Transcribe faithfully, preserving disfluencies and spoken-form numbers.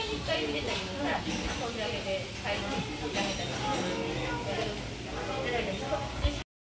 にいっかい見れたりしたら、それだけで買い物楽